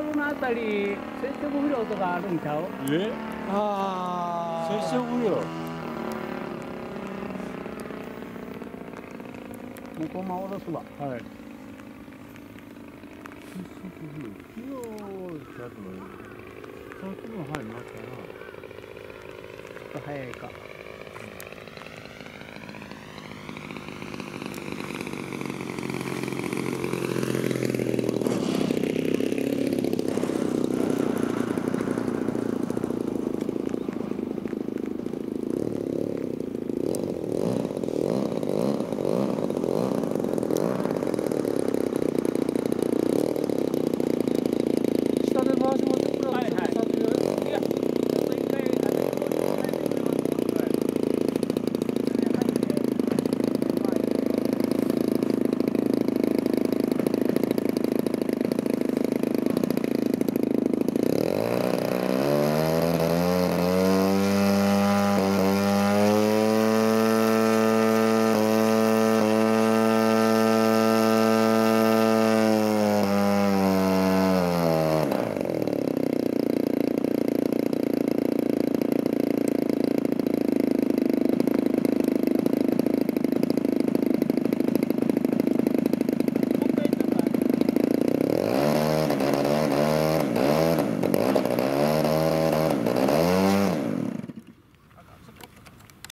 ルのあたり接触不良とかあるんちゃう？ ああ。 接触不良。 向こうま下ろすわ。 はい。接触不良。昨日ちゃんとさっきも入りましたな。 ちょっと早いか。